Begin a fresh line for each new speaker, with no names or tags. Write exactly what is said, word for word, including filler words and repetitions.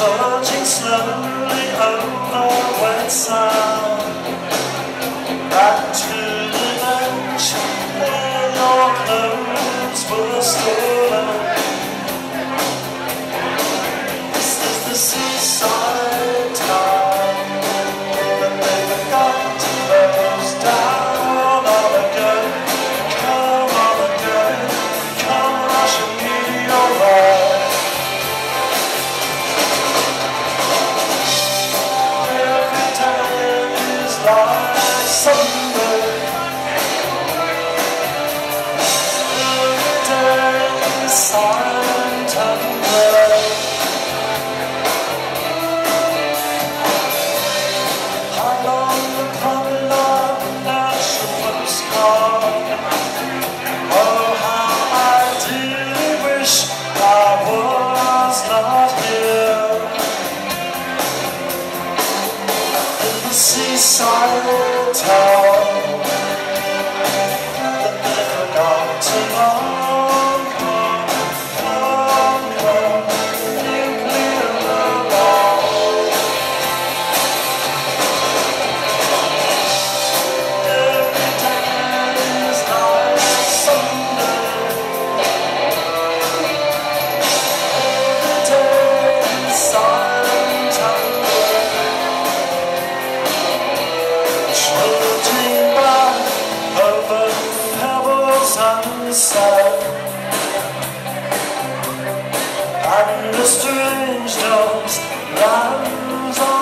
trudging slowly over wet sand, back to the mansion where your clothes were stolen. This is the seaside town that they forgot to close down. On again, come on again, come rushing me your way. Like Sunday, every day is silent and grey. Hang on the promenade, that's your postcard. Oh, how I dearly wish I was not here in the seaside town that they forgot to long. Come, come, come, leave me alone. Every day is like Sunday, every day is silent and floating by over pebbles and sand, and the strange dogs lands on